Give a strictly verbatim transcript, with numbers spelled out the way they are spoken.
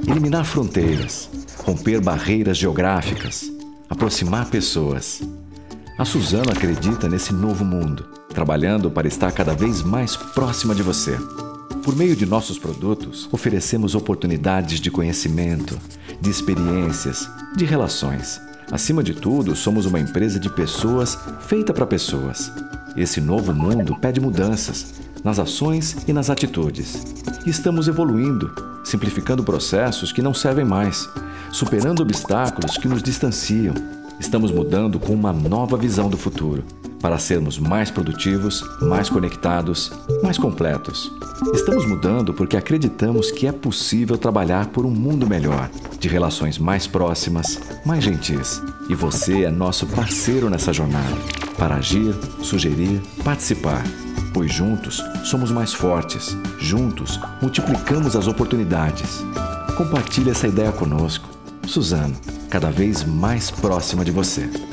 eliminar fronteiras, romper barreiras geográficas, aproximar pessoas. A Suzano acredita nesse novo mundo, trabalhando para estar cada vez mais próxima de você. Por meio de nossos produtos, oferecemos oportunidades de conhecimento, de experiências, de relações. Acima de tudo, somos uma empresa de pessoas feita para pessoas. Esse novo mundo pede mudanças nas ações e nas atitudes. E estamos evoluindo, simplificando processos que não servem mais, superando obstáculos que nos distanciam. Estamos mudando com uma nova visão do futuro, para sermos mais produtivos, mais conectados, mais completos. Estamos mudando porque acreditamos que é possível trabalhar por um mundo melhor, de relações mais próximas, mais gentis. E você é nosso parceiro nessa jornada, para agir, sugerir, participar. Pois juntos somos mais fortes, juntos multiplicamos as oportunidades. Compartilhe essa ideia conosco. Suzano, cada vez mais próxima de você.